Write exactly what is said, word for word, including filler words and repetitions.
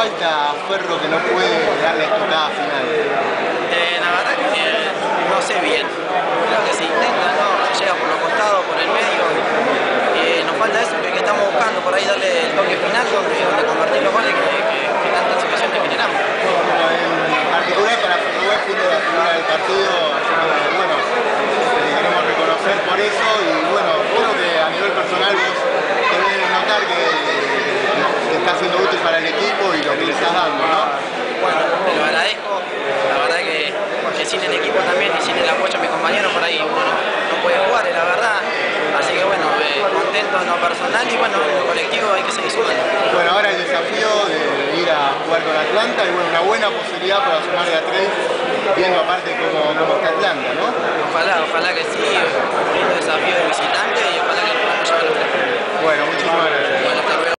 falta a Ferro que no puede darle estocada final? Eh, la verdad que no sé bien. Creo que se intenta, ¿no? Se llega por los costados, por el medio. Eh, nos falta eso que, que estamos buscando, por ahí darle el toque final donde, donde convertir los goles que, que, que tantas situaciones generamos. En particular para Ferro siendo la figura del partido, así que bueno, te queremos reconocer por eso y bueno, creo que a nivel personal vos debes notar que, que está siendo útil para el equipo y lo que le estás dando, ¿no? Bueno, te lo agradezco, la verdad que, que sin el equipo también y sin el apoyo de mis compañeros por ahí uno no, no puede jugar, es la verdad. Así que bueno, eh, contento en lo personal y bueno, en lo colectivo hay que seguir sumando. Bueno, ahora el desafío de ir a jugar con Atlanta y bueno, una buena posibilidad para sumarle a tres, viendo aparte cómo, cómo está Atlanta, ¿no? Ojalá, ojalá que sí, un lindo desafío de visitar.